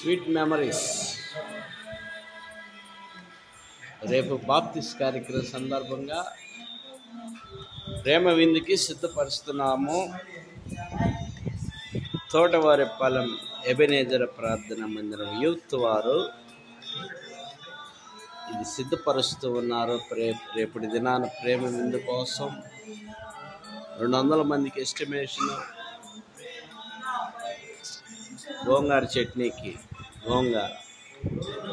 Sweet memories. రేపు బాప్తిస్ట్ కార్యక్రమం సందర్భంగా ప్రేమ విందుకి సిద్ధపరుస్తున్నాము. తోటవారిపాలెం ఎబెనేజర్ ప్రార్థన మందిరం యూత్ వారు ఇది సిద్ధపరుస్తూ ఉన్నారు. రేపటి దినాన ప్రేమ విందు కోసం 200 మందికి ఎస్టిమేషన్. గోంగూర చట్నీకి గోంగూర